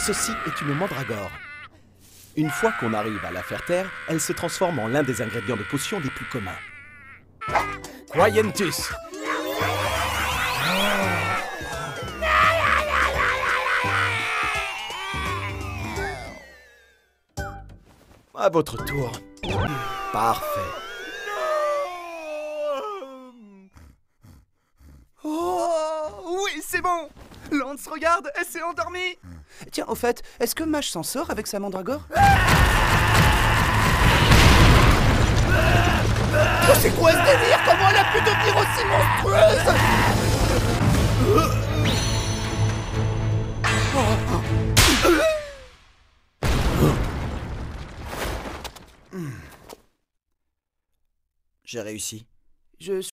ceci est une mandragore. Une fois qu'on arrive à la faire taire, elle se transforme en l'un des ingrédients de potion les plus communs. Croyentus. À votre tour. Parfait. Oh, oui, c'est bon. Lance, regarde, elle s'est endormie. Tiens, au fait, est-ce que Mage s'en sort avec sa mandragore? Oh, c'est quoi ce délire? Comment elle a pu devenir aussi monstrueuse? J'ai réussi. Je